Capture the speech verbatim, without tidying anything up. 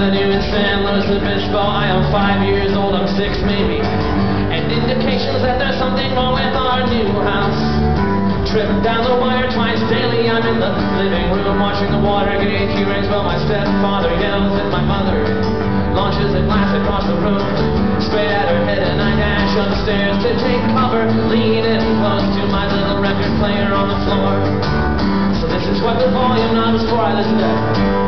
Avenue in San Luis Obispo. I am five years old, I'm six maybe, and indications that there's something wrong with our new house. Trip down the wire twice daily, I'm in the living room watching the Watergate hearings while my stepfather yells at my mother, launches a glass across the room, straight at her head, and I dash upstairs to take cover, lean in close to my little record player on the floor. So this is what the volume knob is for, I listen to